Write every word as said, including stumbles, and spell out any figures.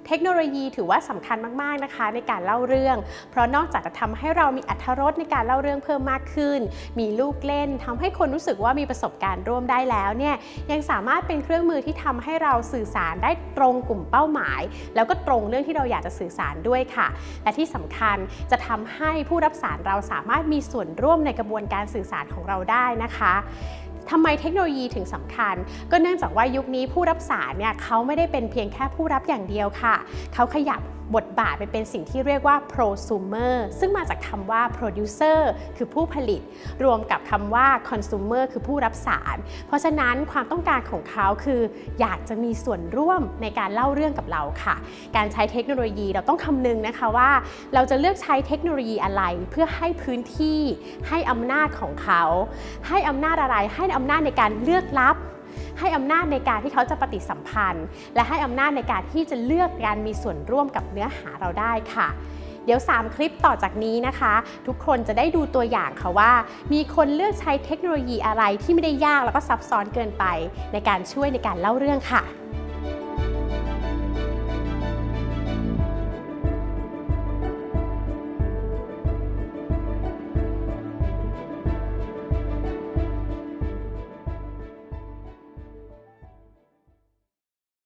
เทคโนโลยีถือว่าสำคัญมากๆนะคะในการเล่าเรื่องเพราะนอกจากจะทำให้เรามีอรรถรสในการเล่าเรื่องเพิ่มมากขึ้นมีลูกเล่นทำให้คนรู้สึกว่ามีประสบการณ์ร่วมได้แล้วเนี่ยยังสามารถเป็นเครื่องมือที่ทำให้เราสื่อสารได้ตรงกลุ่มเป้าหมายแล้วก็ตรงเรื่องที่เราอยากจะสื่อสารด้วยค่ะและที่สำคัญจะทำให้ผู้รับสารเราสามารถมีส่วนร่วมในกระบวนการสื่อสารของเราได้นะคะทำไมเทคโนโลยีถึงสำคัญก็เนื่องจากว่ายุคนี้ผู้รับสารเนี่ยเขาไม่ได้เป็นเพียงแค่ผู้รับอย่างเดียวค่ะเขาขยับบทบาทไปเป็นสิ่งที่เรียกว่า prosumer ซึ่งมาจากคำว่า producer คือผู้ผลิตรวมกับคำว่า consumer คือผู้รับสารเพราะฉะนั้นความต้องการของเขาคืออยากจะมีส่วนร่วมในการเล่าเรื่องกับเราค่ะการใช้เทคโนโลยีเราต้องคำนึงนะคะว่าเราจะเลือกใช้เทคโนโลยีอะไรเพื่อให้พื้นที่ให้อำนาจของเขาให้อำนาจอะไรให้อำนาจในการเลือกรับให้อำนาจในการที่เขาจะปฏิสัมพันธ์และให้อำนาจในการที่จะเลือกการมีส่วนร่วมกับเนื้อหาเราได้ค่ะเดี๋ยวสามคลิปต่อจากนี้นะคะทุกคนจะได้ดูตัวอย่างค่ะว่ามีคนเลือกใช้เทคโนโลยีอะไรที่ไม่ได้ยากแล้วก็ซับซ้อนเกินไปในการช่วยในการเล่าเรื่องค่ะ